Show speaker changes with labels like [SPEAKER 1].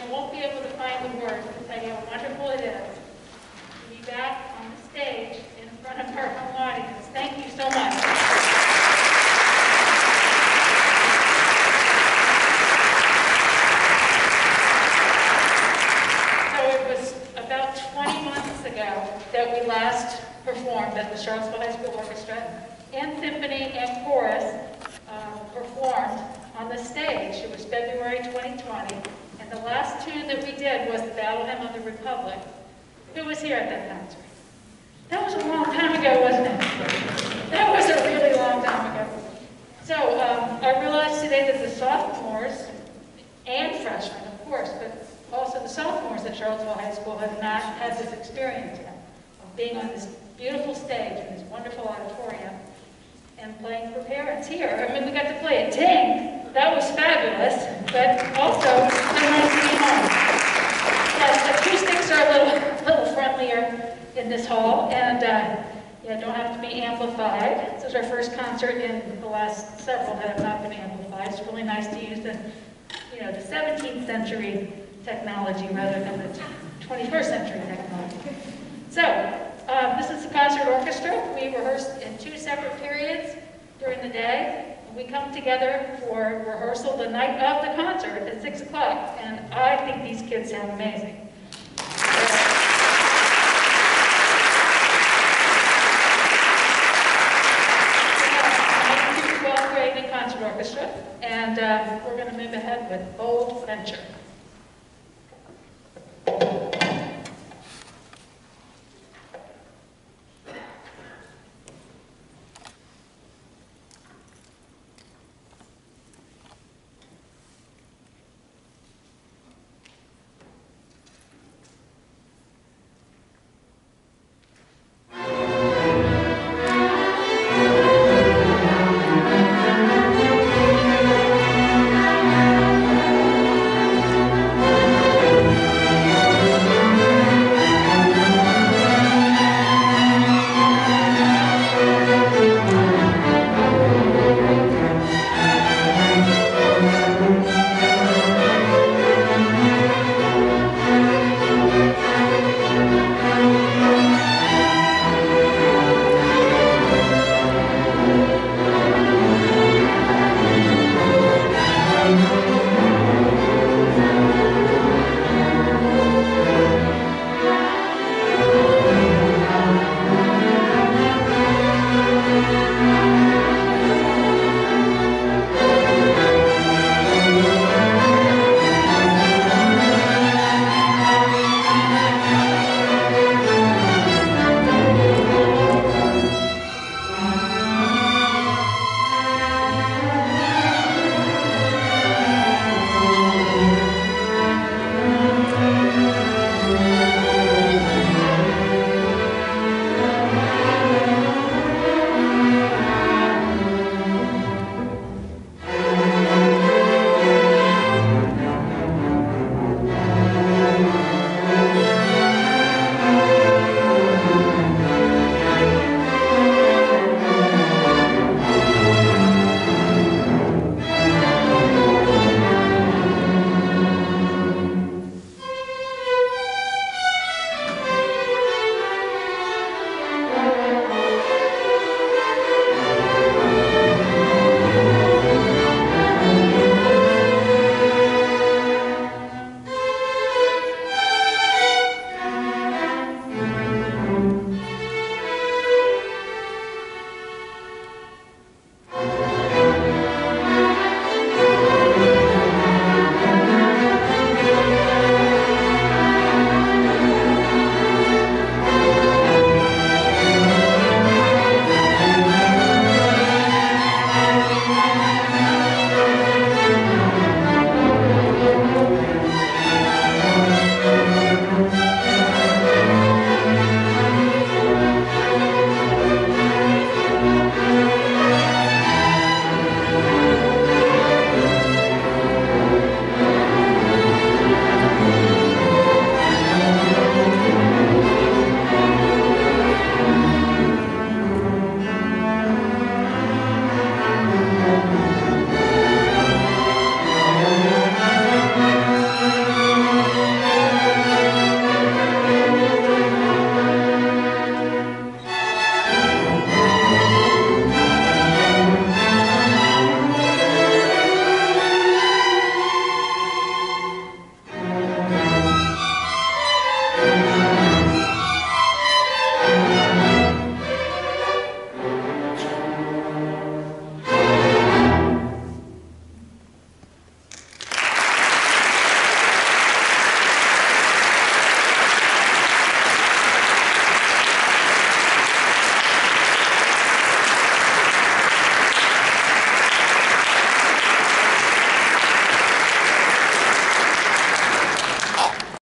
[SPEAKER 1] won't be able to find the words to tell you how wonderful it is to be back on the stage in front of our home audience. Thank you so much. About 20 months ago that we last performed at the Charlottesville High School Orchestra, and symphony and chorus performed on the stage. It was February 2020, and the last tune that we did was the Battle Hymn of the Republic. Who was here at that concert? That was a long time ago, wasn't it? That was a really long time ago. So I realized today that the sophomores and freshmen, of course, but also the sophomores at Charlottesville High School have not had this experience yet of being on this beautiful stage in this wonderful auditorium and playing for parents here. I mean, we got to play at Ting. That was fabulous, but also so nice to be home. Yes, acoustics are a little friendlier in this hall, and yeah, don't have to be amplified. This is our first concert in the last several that have not been amplified. It's really nice to use the 17th century technology rather than the 21st century technology. So, this is the concert orchestra. We rehearsed in 2 separate periods during the day. We come together for rehearsal the night of the concert at 6 o'clock, and I think these kids sound amazing. 12th grade concert orchestra, and we're going to move ahead with Bold Venture.